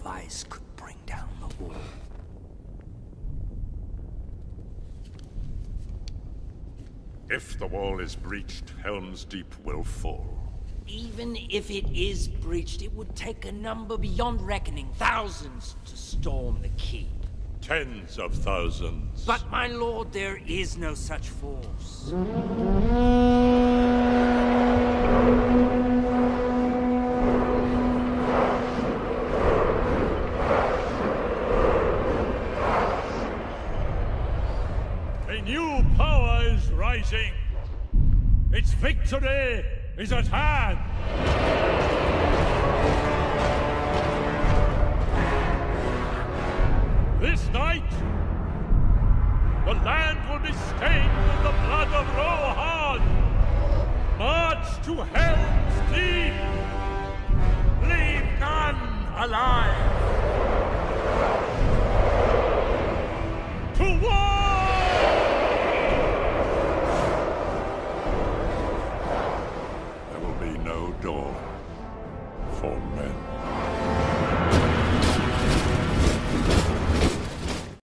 device could bring down the wall. If the wall is breached, Helm's Deep will fall. Even if it is breached, it would take a number beyond reckoning, thousands, to storm the keep. Tens of thousands. But, my lord, there is no such force. A new power is rising. Its victory is at hand. This night, the land will be stained with the blood of Rohan. March to Helm's Deep. Leave none alive. To war! There will be no door for men.